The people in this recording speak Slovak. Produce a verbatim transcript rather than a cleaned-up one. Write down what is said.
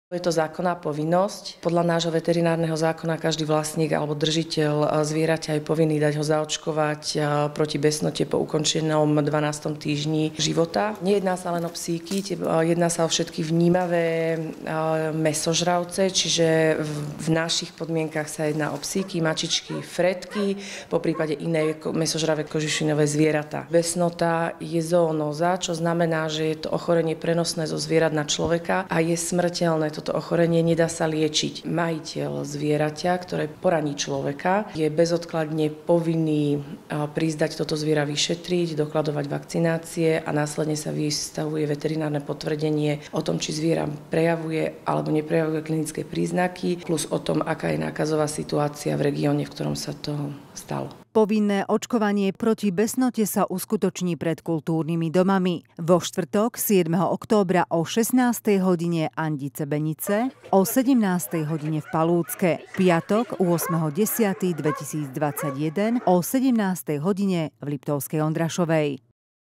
Je to zákonná povinnosť. Podľa nášho veterinárneho zákona každý vlastník alebo držiteľ zvieraťa je povinný dať ho zaočkovať proti besnote po ukončenom dvanástom týždni života. Nejedná sa len o psíky, jedná sa o všetky vnímavé mäsožravce, čiže v našich podmienkach sa jedná o psíky, mačičky, fretky, po prípade iné mäsožravé kožušinové zvieratá. Besnota je zoonóza, čo znamená, že je to ochorenie prenosné zo zvierat na človeka a je smrteľné. Toto ochorenie nedá sa liečiť. Majiteľ zvieraťa, ktoré poraní človeka, je bezodkladne povinný prísť dať toto zviera vyšetriť, dokladovať vakcinácie a následne sa vystavuje veterinárne potvrdenie o tom, či zviera prejavuje alebo neprejavuje klinické príznaky, plus o tom, aká je nákazová situácia v regióne, v ktorom sa to stalo. Povinné očkovanie proti besnote sa uskutoční pred kultúrnymi domami. Vo štvrtok siedmeho októbra o šestnástej hodine Andice Benice, o sedemnástej hodine v Palúcke, piatok ôsmeho októbra dvetisícdvadsaťjeden o sedemnástej hodine v Liptovskej Ondrašovej.